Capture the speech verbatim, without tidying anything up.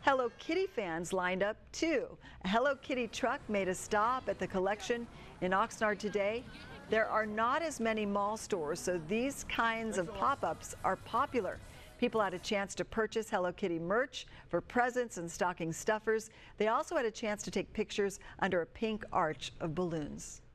Hello Kitty fans lined up too. A Hello Kitty truck made a stop at the collection in Oxnard today. There are not as many mall stores, so these kinds of pop-ups are popular. People had a chance to purchase Hello Kitty merch for presents and stocking stuffers. They also had a chance to take pictures under a pink arch of balloons.